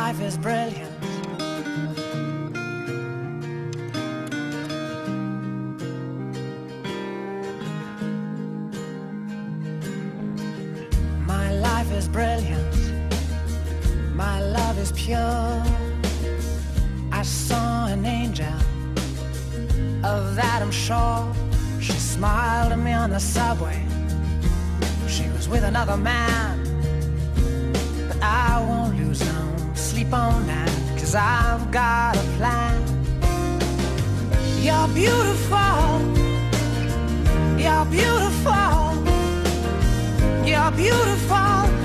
life is brilliant. My life is brilliant. My love is pure. I saw an angel, of that I'm sure. She smiled at me on the subway. She was with another man. But I won't lose no sleep on that, 'cause I've got a plan. You're beautiful. You're beautiful. You're beautiful.